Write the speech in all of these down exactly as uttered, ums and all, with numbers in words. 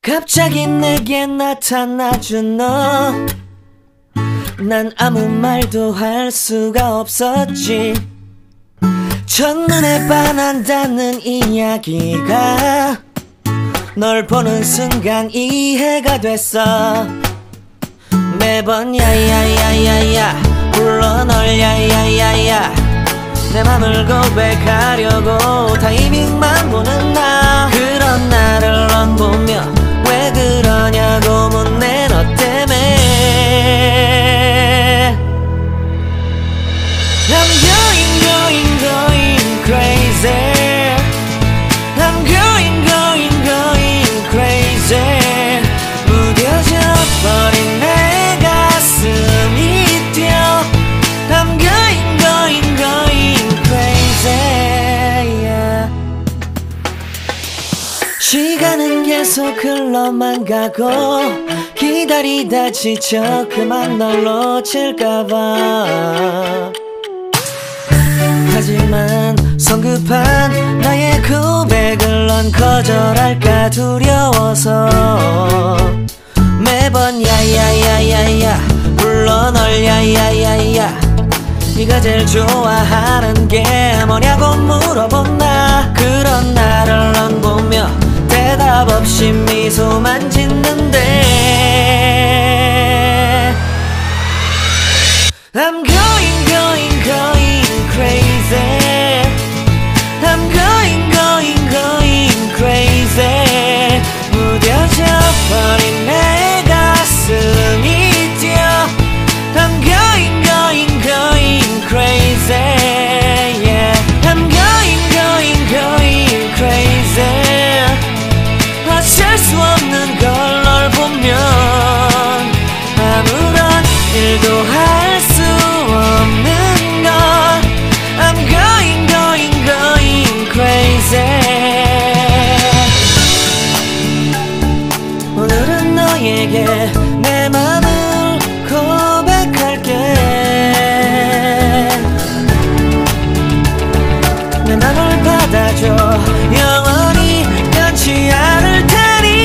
갑자기 내게 나타나준 너, 난 아무 말도 할 수가 없었지. 첫눈에 반한다는 이야기가 널 보는 순간 이해가 됐어. 매번 야야야야야 불러 널 야야야야, 내 맘을 고백하려고 타이밍만 보는 나. 그런 나를 넌 보며 왜 그러냐고 묻네. 너 때문에 I'm going going going crazy. I'm going going going crazy. 무뎌져 버린 내 가슴이 뛰어. I'm going going going crazy, yeah. 시간은 계속 흘러만 가고 기다리다 지쳐 그만 널 놓칠까봐. 하지만 성급한 나의 고백을 넌 거절할까 두려워서 매번 야야야야야 불러 널 야야야야. 네가 제일 좋아하는 게 뭐냐고 물어본 나. 그런 나를 넌 보며 대답 없이 미소만 짓는데 I'm going going going crazy. I'm going going going crazy. 무뎌져 버린 내 가슴이 뛰어. I'm going going going crazy, yeah. I'm going going going crazy. 어쩔 수 없는 걸 널 보면 아무런 일도 할 수 없는 걸. I'm going going going crazy. 오늘은 너에게 내 맘을 고백할게. 내 맘을 받아줘. 영원히 변치 않을 테니.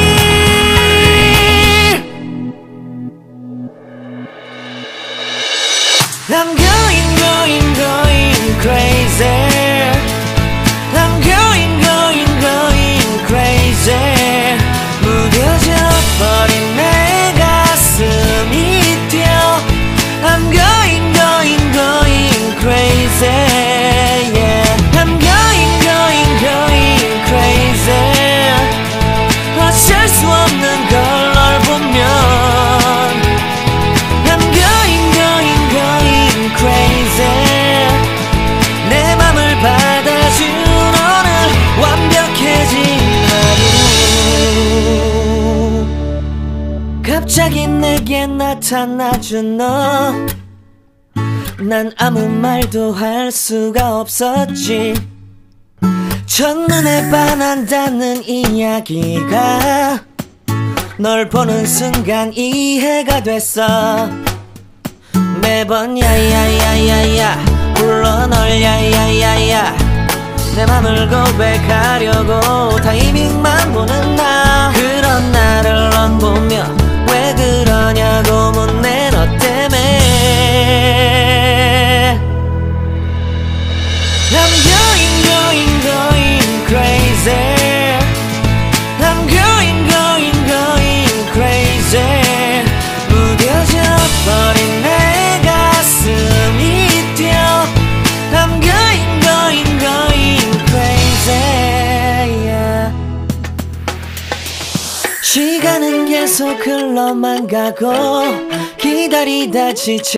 I'm going going going crazy. I'm going going going crazy. 무뎌져 버린 내 가슴이 뛰어. I'm going going going crazy, yeah. I'm going going going crazy. 어쩔 수 없는 걸 널 보면 I'm going going going crazy. 내 맘을 받아준 오늘 완벽해진 하루. 갑자기 내게 나타나준 너, 난 아무 말도 할 수가 없었지. 첫눈에 반한다는 이야기가 널 보는 순간 이해가 됐어. 매번 야야야야야 불러 널 야야야야, 내 맘을 고백하려고 타이밍만 보는 나. 그런 나를 넌 보며 왜 그러냐고 묻네. 너 때문에 I'm going going going crazy. I'm going going going crazy. 무뎌져 버린 내 가슴이 뛰어. I'm going going going crazy, yeah. 시간은 계속 흘러만 가고 기다리다 지쳐